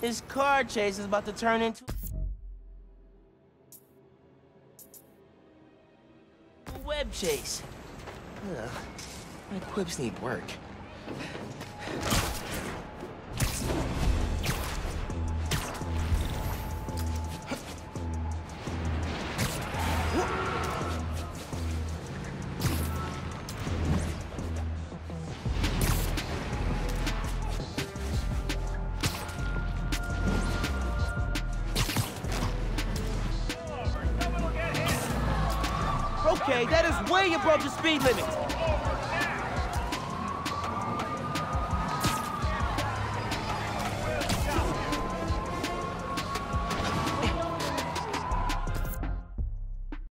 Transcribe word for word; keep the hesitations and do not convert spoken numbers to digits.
This car chase is about to turn into a web chase. Ugh, my quips need work. Okay, that is way above the speed limit.